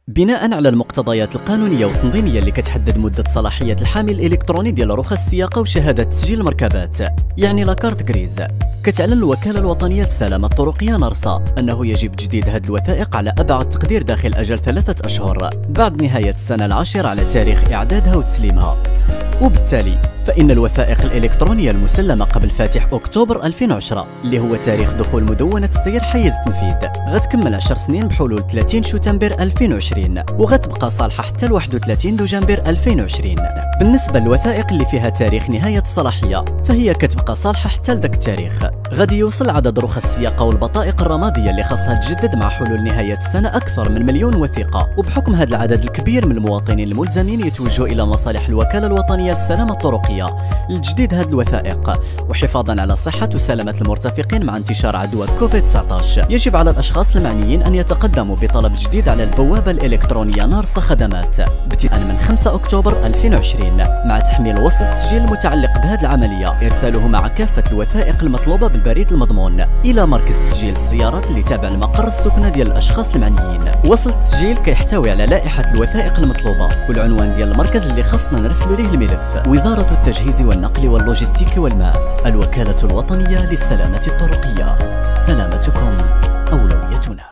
بناء على المقتضيات القانونيه والتنظيميه اللي كتحدد مده صلاحيه الحامل الالكتروني ديال رخص السياقه وشهاده تسجيل المركبات، يعني لاكارت غريز، كتعلن الوكاله الوطنيه للسلامه الطرقيه نرسا انه يجب تجديد هذه الوثائق على ابعد تقدير داخل اجل 3 أشهر بعد نهايه السنه العاشره على تاريخ اعدادها وتسليمها. وبالتالي فإن الوثائق الإلكترونية المسلمة قبل فاتح أكتوبر 2010 اللي هو تاريخ دخول مدونة السير حيز التنفيذ غتكمل 10 سنين بحلول 30 شتنبر 2020 وغتبقى صالحة حتى 31 دجنبر 2020. بالنسبة للوثائق اللي فيها تاريخ نهاية الصلاحية فهي كتبقى صالحة حتى لذاك التاريخ. غادي يوصل عدد رخص السياقة والبطائق الرمادية اللي خاصها تجدد مع حلول نهاية السنة أكثر من 1,000,000 وثيقة، وبحكم هذا العدد الكبير من المواطنين الملزمين يتوجهوا إلى مصالح الوكالة الوطنية للسلامة الطرقية لتجديد هذه الوثائق وحفاظا على صحة وسلامة المرتفقين مع انتشار عدوى كوفيد-19. يجب على الأشخاص المعنيين أن يتقدموا بطلب جديد على البوابة الإلكترونية نرسا خدمات ابتداء من 5 أكتوبر 2020 مع تحميل وصل التسجيل المتعلق بهذه العملية، إرساله مع كافة الوثائق المطلوبة بالبريد المضمون إلى مركز تسجيل السيارات اللي تابع لمقر السكنة ديال الأشخاص المعنيين. وصل التسجيل كيحتوي على لائحة الوثائق المطلوبة والعنوان ديال المركز اللي خصنا نرسلوا ليه الملف: وزارة التجهيز والنقل واللوجستيك والماء، الوكالة الوطنية للسلامة الطرقية. سلامتكم أولويتنا.